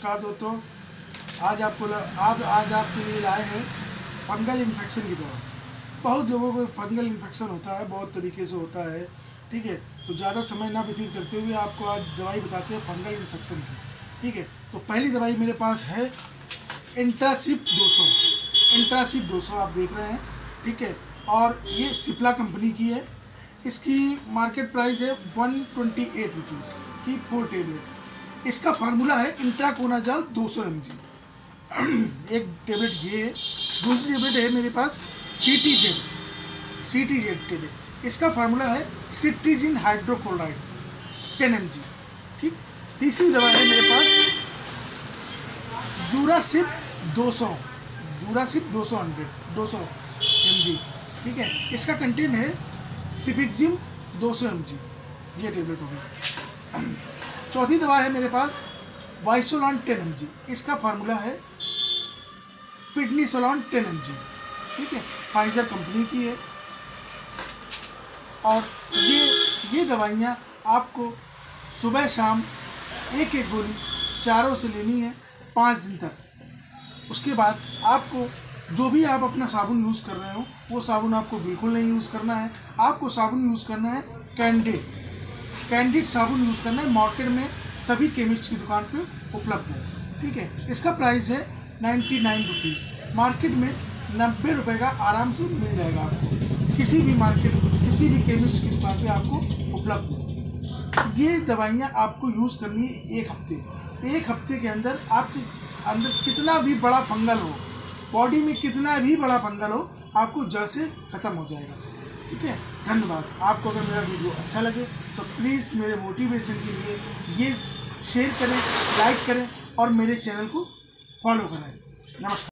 नमस्कार दोस्तों, आज आपके लिए लाए हैं फंगल इन्फेक्शन की दवा। बहुत लोगों को फंगल इन्फेक्शन होता है, बहुत तरीके से होता है, ठीक है। तो ज़्यादा समय ना व्यतीत करते हुए आपको आज दवाई बताते हैं फंगल इन्फेक्शन की, ठीक है। तो पहली दवाई मेरे पास है इंट्रासिप 200। इंट्रासिप 200 आप देख रहे हैं, ठीक है। और ये सिप्ला कंपनी की है। इसकी मार्केट प्राइस है 128 रुपीज़ की 4 टेबलेट। इसका फार्मूला है इंट्राकोनाजॉल 200 mg। एक टेबलेट ये है, दूसरी टेबलेट है मेरे पास CTZ टेबलेट। इसका फार्मूला है सिट्रीजिन हाइड्रोक्लोराइड 10 mg, ठीक। तीसरी दवा है मेरे पास जूरासिप 200 mg, ठीक है। इसका कंटेंट है सिपिक्जिम 200 mg, ये टेबलेट होगी। चौथी दवा है मेरे पास वाइसोलॉन 10 mg। इसका फार्मूला है पिडनीसोलॉन 10 mg, ठीक है। फाइजर कंपनी की है। और ये दवाइयाँ आपको सुबह शाम एक गोली चारों से लेनी है 5 दिन तक। उसके बाद आपको जो भी आप अपना साबुन यूज़ कर रहे हो वो साबुन आपको बिल्कुल नहीं यूज़ करना है। आपको साबुन यूज़ करना है कैंडिड साबुन यूज़ करना है। मार्केट में सभी केमिस्ट की दुकान पे उपलब्ध है, ठीक है। इसका प्राइस है 99 रुपीज़। मार्केट में 90 रुपये का आराम से मिल जाएगा आपको। किसी भी केमिस्ट की दुकान पे आपको उपलब्ध है। ये दवाइयाँ आपको यूज़ करनी है एक हफ्ते के अंदर। आपके अंदर कितना भी बड़ा फंगल हो, बॉडी में कितना भी बड़ा फंगल हो, आपको जड़ से ख़त्म हो जाएगा, ठीक है। धन्यवाद। आपको अगर मेरा वीडियो अच्छा लगे तो प्लीज़ मेरे मोटिवेशन के लिए ये शेयर करें, लाइक करें और मेरे चैनल को फॉलो करें। नमस्कार।